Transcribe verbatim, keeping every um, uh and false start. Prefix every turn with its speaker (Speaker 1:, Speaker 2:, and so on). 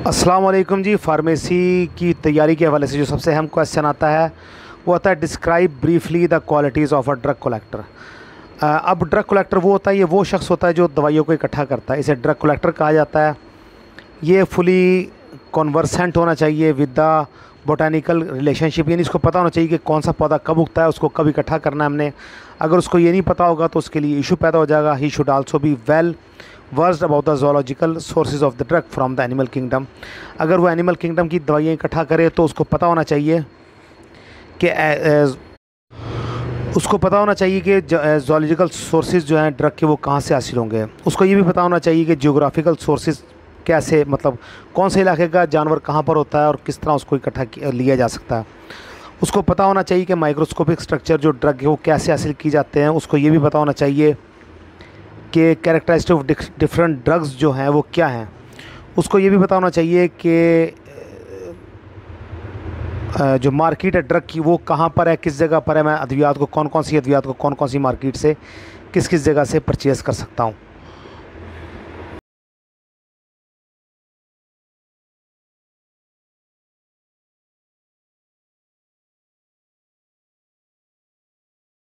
Speaker 1: अस्सलाम वालेकुम जी। फार्मेसी की तैयारी के हवाले से जो सबसे अहम क्वेश्चन आता है वो आता है describe briefly the qualities of a drug collector. अब ड्रग कलेक्टर वो होता है, ये वो शख्स होता है जो दवाइयों को इकट्ठा करता है, इसे ड्रग कलेक्टर कहा जाता है। ये फुली कॉन्वर्सेंट होना चाहिए विद द बोटानिकल रिलेशनशिप, यानी इसको पता होना चाहिए कि कौन सा पौधा कब उगता है, उसको कब इकट्ठा करना है हमने। अगर उसको ये नहीं पता होगा तो उसके लिए इशू पैदा हो जाएगा। He should also be well versed about the zoological sources of the drug from the animal kingdom. अगर वो एनिमल किंगडम की दवाइयाँ इकट्ठा करे तो उसको पता होना चाहिए कि उसको पता होना चाहिए कि जोलॉजिकल सोर्सेज जो हैं ड्रग के वो कहाँ से हासिल होंगे। उसको ये भी पता होना चाहिए कि जियोग्राफिकल सोर्सेज कैसे, मतलब कौन से इलाके का जानवर कहाँ पर होता है और किस तरह उसको इकट्ठा लिया जा सकता है। उसको पता होना चाहिए कि माइक्रोस्कोपिक स्ट्रक्चर जो ड्रग है वो कैसे हासिल की जाते हैं। उसको ये भी पता होना चाहिए कि कैरेक्टरिस्टिक ऑफ डिफरेंट ड्रग्स जो हैं वो क्या हैं। उसको ये भी पता होना चाहिए कि जो मार्केट है ड्रग की वो कहाँ पर है, किस जगह पर है। मैं अद्वियात को कौन कौन सी अद्वियात को कौन कौन सी मार्केट से किस किस जगह से परचेज़ कर सकता हूँ।